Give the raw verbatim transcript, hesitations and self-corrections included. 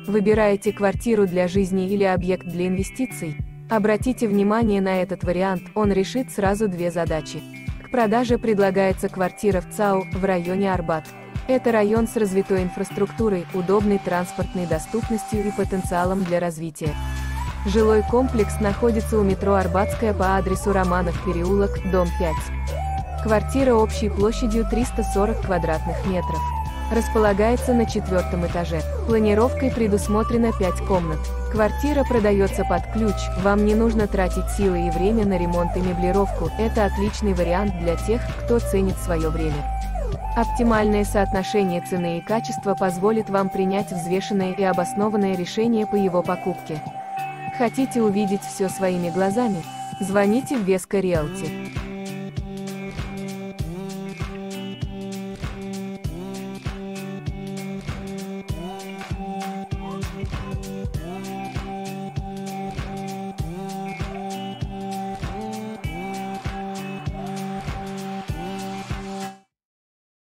Выбираете квартиру для жизни или объект для инвестиций? Обратите внимание на этот вариант, он решит сразу две задачи. К продаже предлагается квартира в ЦАУ, в районе Арбат. Это район с развитой инфраструктурой, удобной транспортной доступностью и потенциалом для развития. Жилой комплекс находится у метро Арбатская по адресу Романов переулок, дом пять. Квартира общей площадью триста сорок квадратных метров. Располагается на четвертом этаже. Планировкой предусмотрено пять комнат. Квартира продается под ключ, вам не нужно тратить силы и время на ремонт и меблировку, это отличный вариант для тех, кто ценит свое время. Оптимальное соотношение цены и качества позволит вам принять взвешенное и обоснованное решение по его покупке. Хотите увидеть все своими глазами? Звоните в Веско Риэлти.